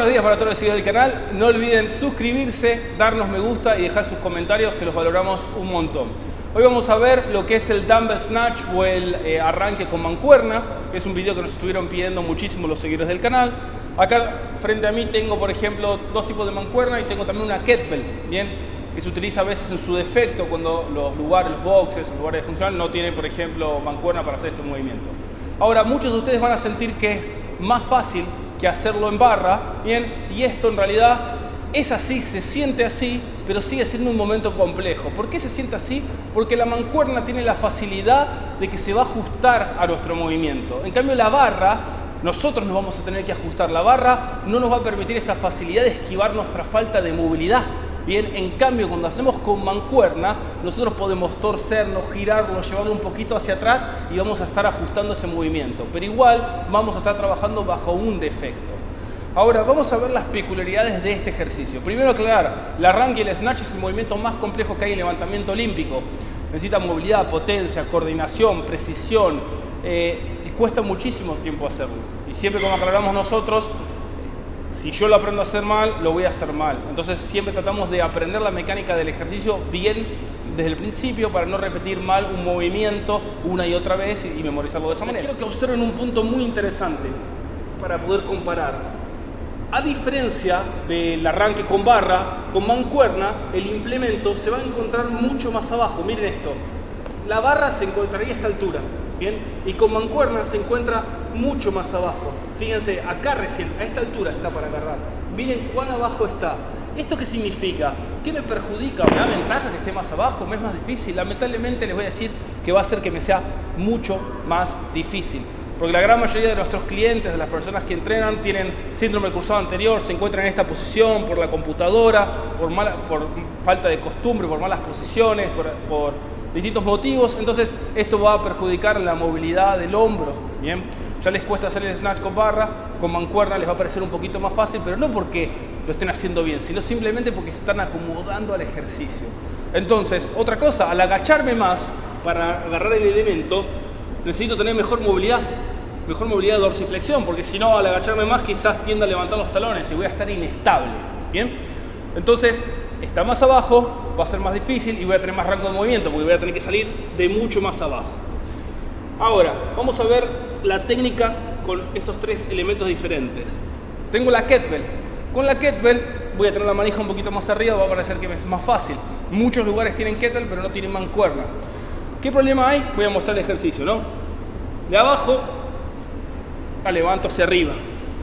buenos días para todos los seguidores del canal. No olviden suscribirse, darnos me gusta y dejar sus comentarios, que los valoramos un montón. Hoy vamos a ver lo que es el dumbbell snatch o el arranque con mancuerna. Es un video que nos estuvieron pidiendo muchísimo los seguidores del canal. Acá frente a mí tengo, por ejemplo, dos tipos de mancuerna y tengo también una kettlebell, ¿bien? Que se utiliza a veces en su defecto cuando los boxes, los lugares de funcional no tienen, por ejemplo, mancuerna para hacer este movimiento. Ahora, muchos de ustedes van a sentir que es más fácil que hacerlo en barra, ¿bien? Y esto en realidad es así, se siente así, pero sigue siendo un momento complejo. ¿Por qué se siente así? Porque la mancuerna tiene la facilidad de que se va a ajustar a nuestro movimiento. En cambio, la barra, nosotros nos vamos a tener que ajustar. La barra no nos va a permitir esa facilidad de esquivar nuestra falta de movilidad. Bien, en cambio, cuando hacemos con mancuerna, nosotros podemos torcernos, girarnos, llevarlo un poquito hacia atrás y vamos a estar ajustando ese movimiento. Pero igual vamos a estar trabajando bajo un defecto. Ahora, vamos a ver las peculiaridades de este ejercicio. Primero aclarar, el arranque y el snatch es el movimiento más complejo que hay en levantamiento olímpico. Necesita movilidad, potencia, coordinación, precisión. Y cuesta muchísimo tiempo hacerlo. Y siempre, como aclaramos nosotros, si yo lo aprendo a hacer mal, lo voy a hacer mal. Entonces siempre tratamos de aprender la mecánica del ejercicio bien desde el principio para no repetir mal un movimiento una y otra vez y memorizarlo de esa manera. Quiero que observen un punto muy interesante para poder comparar. A diferencia del arranque con barra, con mancuerna, el implemento se va a encontrar mucho más abajo. Miren esto. La barra se encontraría a esta altura, ¿bien? Y con mancuerna se encuentra mucho más abajo. Fíjense, acá recién, a esta altura está para agarrar. Miren cuán abajo está. ¿Esto qué significa? ¿Qué me perjudica? ¿Me da ventaja que esté más abajo? ¿Me es más difícil? Lamentablemente les voy a decir que va a hacer que me sea mucho más difícil. Porque la gran mayoría de nuestros clientes, de las personas que entrenan, tienen síndrome del cruzado anterior, se encuentran en esta posición por la computadora, por falta de costumbre, por malas posiciones, por distintos motivos. Entonces esto va a perjudicar la movilidad del hombro, ¿bien? Ya les cuesta hacer el snatch con barra, con mancuerna les va a parecer un poquito más fácil, pero no porque lo estén haciendo bien, sino simplemente porque se están acomodando al ejercicio. Entonces, otra cosa, al agacharme más para agarrar el elemento, necesito tener mejor movilidad de dorsiflexión, porque si no, al agacharme más quizás tienda a levantar los talones y voy a estar inestable, ¿bien? Entonces, está más abajo, va a ser más difícil y voy a tener más rango de movimiento, porque voy a tener que salir de mucho más abajo. Ahora, vamos a ver la técnica con estos tres elementos diferentes. Tengo la kettlebell. Con la kettlebell voy a tener la manija un poquito más arriba, va a parecer que me es más fácil. Muchos lugares tienen kettlebell, pero no tienen mancuerna. ¿Qué problema hay? Voy a mostrar el ejercicio, ¿no? De abajo la levanto hacia arriba.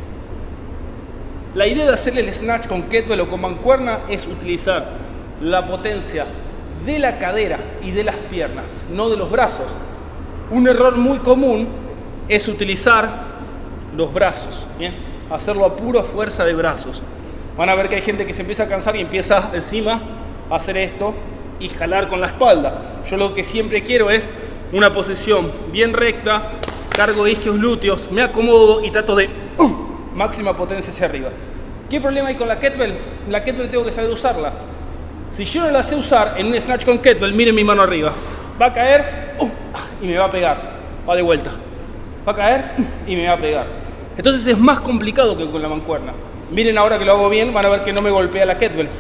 La idea de hacer el snatch con kettlebell o con mancuerna es utilizar la potencia de la cadera y de las piernas, no de los brazos. Un error muy común es utilizar los brazos, ¿bien? Hacerlo a pura fuerza de brazos. Van a ver que hay gente que se empieza a cansar y empieza encima a hacer esto y jalar con la espalda. Yo lo que siempre quiero es una posición bien recta, cargo isquios, glúteos, me acomodo y trato de máxima potencia hacia arriba. ¿Qué problema hay con la kettlebell? La kettlebell tengo que saber usarla. Si yo no la sé usar en un snatch con kettlebell, miren mi mano arriba. Va a caer y me va a pegar. Va de vuelta. Va a caer y me va a pegar. Entonces es más complicado que con la mancuerna. Miren ahora que lo hago bien, van a ver que no me golpea la kettlebell.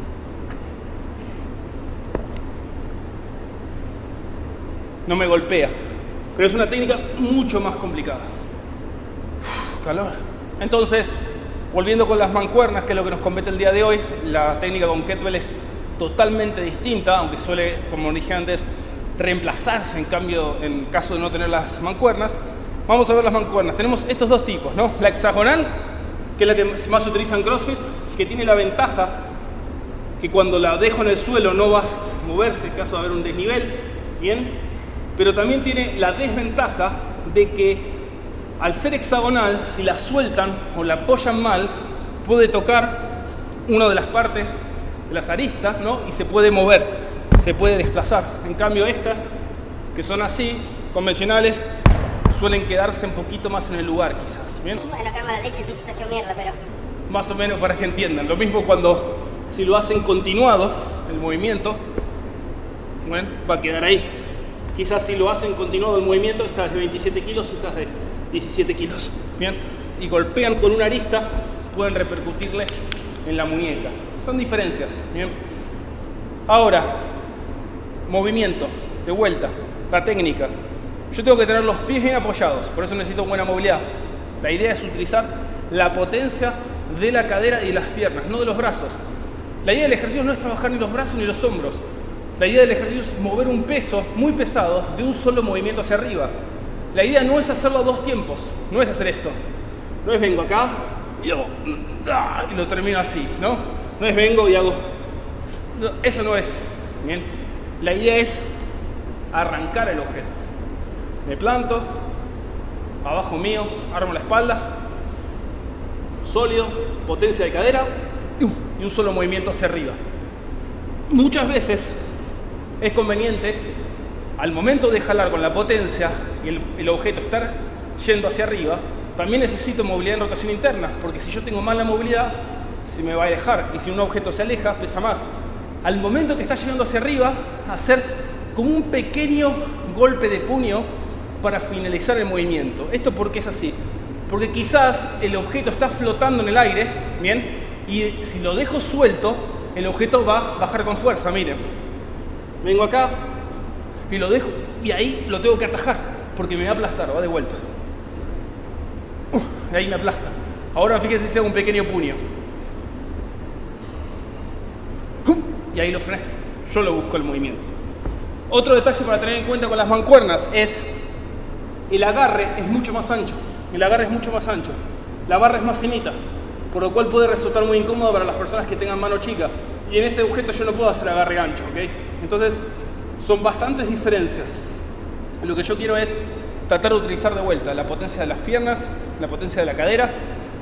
No me golpea. Pero es una técnica mucho más complicada. Calor. Entonces, volviendo con las mancuernas, que es lo que nos compete el día de hoy, la técnica con kettlebell es totalmente distinta, aunque suele, como dije antes, reemplazarse en caso de no tener las mancuernas. Vamos a ver las mancuernas. Tenemos estos dos tipos, ¿no? La hexagonal, que es la que más se utiliza en CrossFit, que tiene la ventaja que cuando la dejo en el suelo no va a moverse en caso de haber un desnivel, ¿bien? Pero también tiene la desventaja de que al ser hexagonal, si la sueltan o la apoyan mal, puede tocar una de las partes de las aristas, ¿no? Y se puede mover, se puede desplazar. En cambio estas, que son así, convencionales, suelen quedarse un poquito más en el lugar quizás, ¿bien? Bueno, acá la leche, el piso está hecho mierda, pero... Más o menos para que entiendan. Lo mismo cuando, si lo hacen continuado, el movimiento, bueno, va a quedar ahí. Quizás si lo hacen continuado el movimiento, esta es de 27 kilos y esta es de 17 kilos. Bien, y golpean con una arista, pueden repercutirle en la muñeca. Son diferencias. Bien. Ahora, movimiento, de vuelta, la técnica. Yo tengo que tener los pies bien apoyados, por eso necesito buena movilidad. La idea es utilizar la potencia de la cadera y de las piernas, no de los brazos. La idea del ejercicio no es trabajar ni los brazos ni los hombros. La idea del ejercicio es mover un peso muy pesado de un solo movimiento hacia arriba. La idea no es hacerlo a 2 tiempos, no es hacer esto. No es vengo acá y hago y lo termino así, ¿no? No es vengo y hago... Eso no es. Bien. La idea es arrancar el objeto. Me planto, abajo mío, armo la espalda, sólido, potencia de cadera y un solo movimiento hacia arriba. Muchas veces es conveniente, al momento de jalar con la potencia y el objeto estar yendo hacia arriba, también necesito movilidad en rotación interna, porque si yo tengo mala movilidad, se me va a alejar, y si un objeto se aleja, pesa más. Al momento que está llegando hacia arriba, hacer como un pequeño golpe de puño para finalizar el movimiento. ¿Esto por qué es así? Porque quizás el objeto está flotando en el aire, ¿bien? Y si lo dejo suelto, el objeto va a bajar con fuerza, miren. Vengo acá y lo dejo, y ahí lo tengo que atajar, porque me va a aplastar, va de vuelta. Y ahí me aplasta. Ahora fíjense si hago un pequeño puño. Y ahí lo frené. Yo lo busco el movimiento. Otro detalle para tener en cuenta con las mancuernas es el agarre es mucho más ancho. El agarre es mucho más ancho. La barra es más finita, por lo cual puede resultar muy incómodo para las personas que tengan mano chica. Y en este objeto yo no puedo hacer agarre ancho, ¿ok? Entonces son bastantes diferencias. Lo que yo quiero es tratar de utilizar de vuelta la potencia de las piernas, la potencia de la cadera,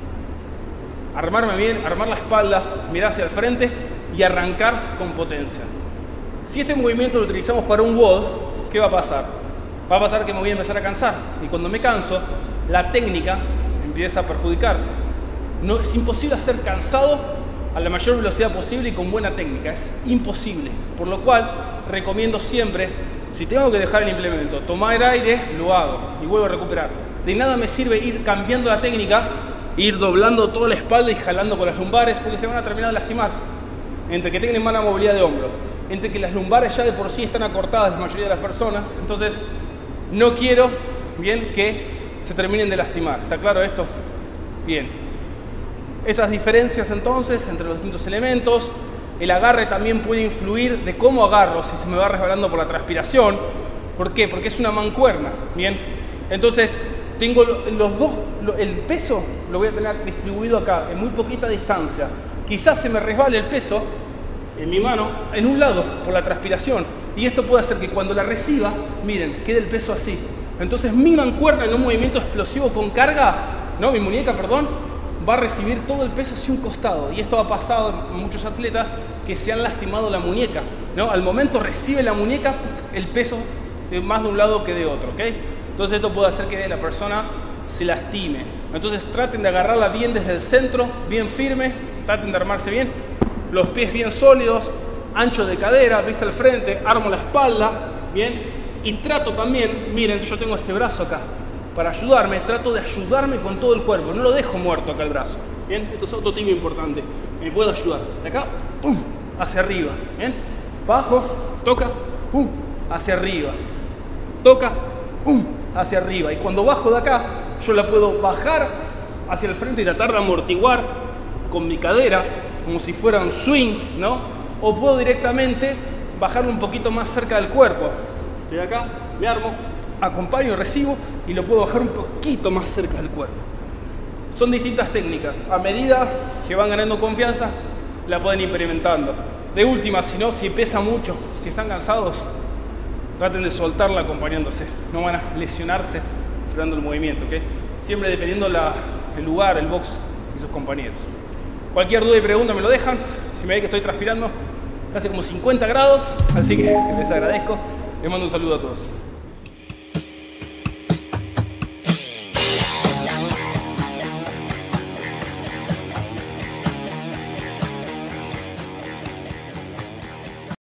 armarme bien, armar la espalda, mirar hacia el frente y arrancar con potencia. Si este movimiento lo utilizamos para un WOD, ¿qué va a pasar? Va a pasar que me voy a empezar a cansar, y cuando me canso, la técnica empieza a perjudicarse. No, es imposible hacer cansado a la mayor velocidad posible y con buena técnica, es imposible. Por lo cual, recomiendo siempre, si tengo que dejar el implemento, tomar aire, lo hago y vuelvo a recuperar. De nada me sirve ir cambiando la técnica, ir doblando toda la espalda y jalando con las lumbares, porque se van a terminar de lastimar. Entre que tienen mala movilidad de hombro, entre que las lumbares ya de por sí están acortadas la mayoría de las personas, entonces no quiero, bien, que se terminen de lastimar. ¿Está claro esto? Bien. Esas diferencias entonces entre los distintos elementos. El agarre también puede influir de cómo agarro, si se me va resbalando por la transpiración. ¿Por qué? Porque es una mancuerna. Bien. Entonces tengo los dos, el peso lo voy a tener distribuido acá, en muy poquita distancia. Quizás se me resbale el peso en mi mano en un lado por la transpiración, y esto puede hacer que cuando la reciba, miren, quede el peso así. Entonces mi mancuerna en un movimiento explosivo con carga, no, mi muñeca, perdón, va a recibir todo el peso hacia un costado, y esto ha pasado en muchos atletas que se han lastimado la muñeca, ¿no? Al momento recibe la muñeca el peso más de un lado que de otro, ¿ok? Entonces esto puede hacer que la persona se lastime. Entonces traten de agarrarla bien desde el centro, bien firme, traten de armarse bien, los pies bien sólidos, ancho de cadera, vista al frente, armo la espalda, bien, y trato también, miren, yo tengo este brazo acá, para ayudarme, trato de ayudarme con todo el cuerpo, no lo dejo muerto acá el brazo, bien, esto es otro tip importante, me puedo ayudar, de acá, ¡pum!, hacia arriba, bien, bajo, toca, ¡pum!, hacia arriba, toca, ¡pum!, hacia arriba, y cuando bajo de acá, yo la puedo bajar hacia el frente y tratar de amortiguar con mi cadera, como si fuera un swing, ¿no? O puedo directamente bajarlo un poquito más cerca del cuerpo. Estoy acá, me armo, acompaño, recibo y lo puedo bajar un poquito más cerca del cuerpo. Son distintas técnicas. A medida que van ganando confianza, la pueden ir implementando. De última, si pesa mucho, si están cansados, traten de soltarla acompañándose. No van a lesionarse frenando el movimiento, ¿ok? Siempre dependiendo el lugar, el box y sus compañeros. Cualquier duda y pregunta me lo dejan. Si me ven que estoy transpirando, hace como 50 grados, así que les agradezco. Les mando un saludo a todos.